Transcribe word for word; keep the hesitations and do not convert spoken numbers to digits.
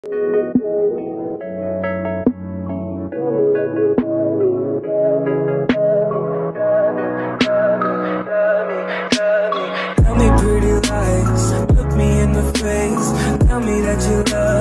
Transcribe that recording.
Tell me pretty lies, look me in the face. Tell me that you love